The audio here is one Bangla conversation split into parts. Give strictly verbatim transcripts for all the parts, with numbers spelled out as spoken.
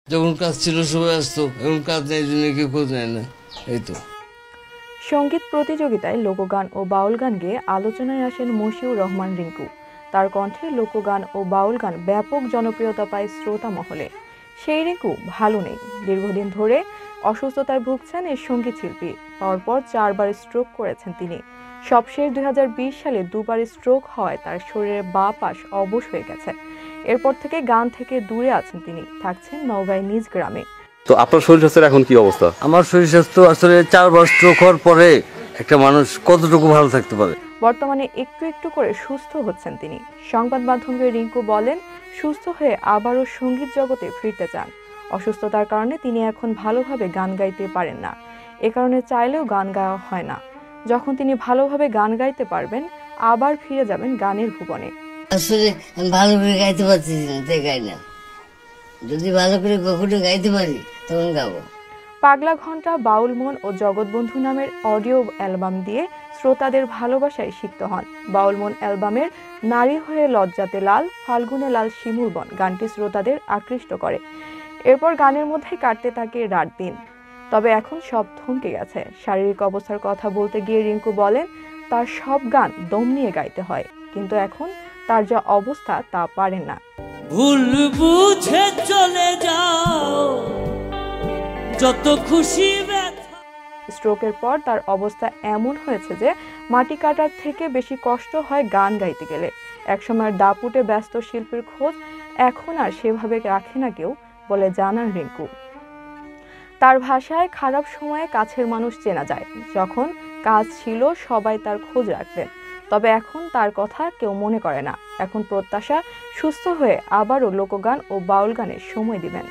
যখন কাজ ছিল সবাই আসতো, এখন কাজ নেই জন্য কেউ খোঁজ নেয় না। এই তো। সঙ্গীত প্রতিযোগিতায় লোকগান ও বাউল গান গেয়ে আলোচনায় আসেন মশিউর রহমান রিংকু। তার কণ্ঠে লোকগান ও বাউল গান ব্যাপক জনপ্রিয়তা পায় শ্রোতা মহলে। সেই রিংকু ভালো নেই। দীর্ঘদিন ধরে অসুস্থতায় ভুগছেন এই সঙ্গীত শিল্পী। পরপর চারবার স্ট্রোক করেছেন তিনি। সবশেষ দুই হাজার বিশ সালে দুবার স্ট্রোক হওয়ায় তার শরীরের বাঁ পাশ অবশ হয়ে গেছে। এরপর থেকে গান থেকে দূরে আছেন তিনি, থাকছেন নওগাঁয় নিজ গ্রামে। তো আপনার শরীর স্বাস্থ্যের এখন কি অবস্থা? আমার শরীর স্বাস্থ্য আসলে চারবার স্ট্রোক হওয়ার পরে একটা মানুষ কতটুকু ভালো থাকতে পারে। বর্তমানে একটু একটু করে সুস্থ হচ্ছেন তিনি। সংবাদ মাধ্যমকে রিংকু বলেন, সুস্থ হয়ে আবারও সঙ্গীত জগতে ফিরতে চান। অসুস্থতার কারণে তিনি এখন ভালোভাবে গান গাইতে পারেন না। এ কারণে চাইলেও গান গাওয়া হয় না। যখন তিনি ভালোভাবে গান গাইতে পারবেন, আবার ফিরে যাবেন গানের ভুবনে। আসলে আমি ভালো করে গাইতে পারছি না, তাই গাই না। যদি ভালো করে কখনো গাইতে পারি তখন গাবো। পাগলা ঘণ্টা, বাউল মন ও জগৎবন্ধু নামের অডিও অ্যালবাম দিয়ে শ্রোতাদের ভালোবাসায় সিক্ত হন। বাউল মন অ্যালবামের নারী হয়ে লজ্জাতে লাল, ফাল্গুনে লাল শিমুল বন গানটি শ্রোতাদের আকৃষ্ট করে। এরপর গানের মধ্যে কাটতে থাকে রাত দিন। তবে এখন সব থমকে গেছে। শারীরিক অবস্থার কথা বলতে গিয়ে রিংকু বলেন, তার সব গান দম নিয়ে গাইতে হয়, কিন্তু এখন তার যা অবস্থা তা পারেন না। ভুল বুঝে চলে যাও, যত খুশি। স্ট্রোকের পর তার অবস্থা এমন হয়েছে যে মাটি কাটার থেকে বেশি কষ্ট হয় গান গাইতে গেলে। একসময়ের দাপুটে ব্যস্ত শিল্পীর খোঁজ এখন আর সেভাবে রাখে না কেউ বলে জানান রিংকু। তার ভাষায়, খারাপ সময়ে কাছের মানুষ চেনা যায়। যখন কাজ ছিল সবাই তার খোঁজ রাখতেন, তবে এখন তার কথা কেউ মনে করে না। এখন প্রত্যাশা সুস্থ হয়ে আবারও লোকগান ও বাউল গানের সময় দিবেন।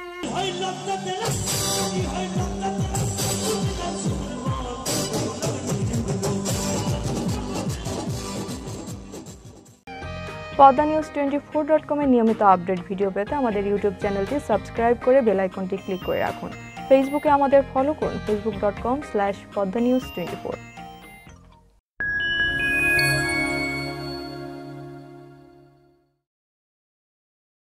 Padma news twenty four dot com এর নিয়মিত আপডেট ভিডিও পেতে আমাদের ইউটিউব চ্যানেলটি সাবস্ক্রাইব করে বেল আইকনটি ক্লিক করে রাখুন। ফেসবুকে আমাদের ফলো করুন, Facebook dot com slash Padma news twenty four.